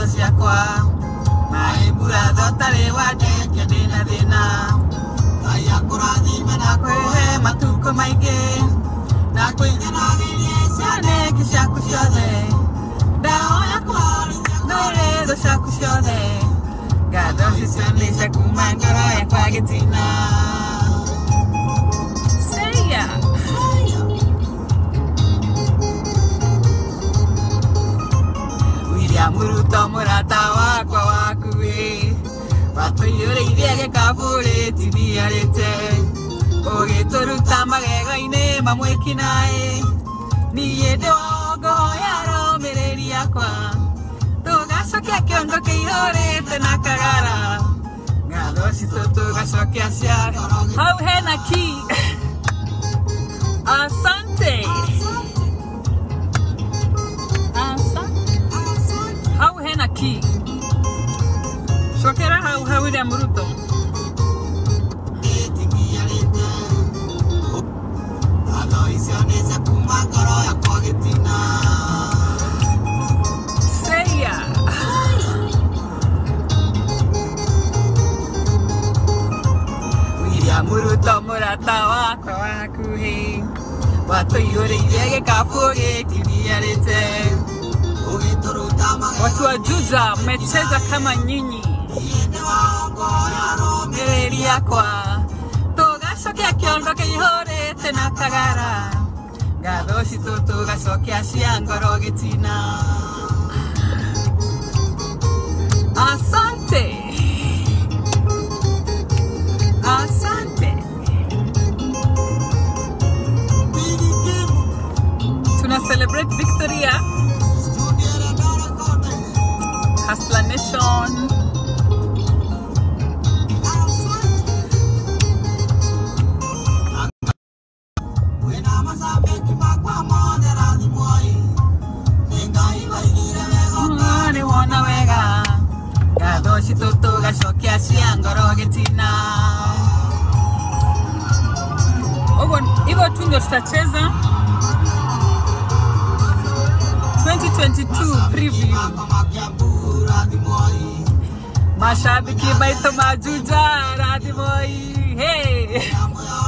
ngado ciakwa mai buratho tari wandeke ndina thina Ngai akurathime na kwihe matuko maingi na kwĩnyanagĩrie cianĩki ciaku ciothe ndahoya kũhorithia ngoro tho ciaku ciothe ngatho icio nĩ cia kuma ngoro yakwa gĩtina Seya William Ruto mũrata wakwa wakuĩ watũiyũrĩirie gĩkabũ rĩtiniarĩte ũgĩtũruta magego-inĩ mamwĩki naĩ niĩ ndĩ wongoya rũmĩrĩri yakwa tũgacokia kĩondo kĩihũrĩte na kagara ngatho citũ tũgacokia cia hau hena ki asante hau hena ki cokera hau William Ruto Seya William Ruto mũrata wakwa wakuhĩ watũiyũrĩirie gĩkabũ gĩtiniarĩte watu wa Juja mmecheza kama nyinyi rũmĩrĩri yakwa tũgacokia kĩondo kĩihũrĩte na kagara ngatho citũ tũgacokia cia ngoro gĩtina Asante Asante Tuna celebrate Victoria Hustler Nation Tugacokia cia ngoro gĩtina hivyo tu ndio tutacheza 2022 preview mashabiki baito majuja radimoi hey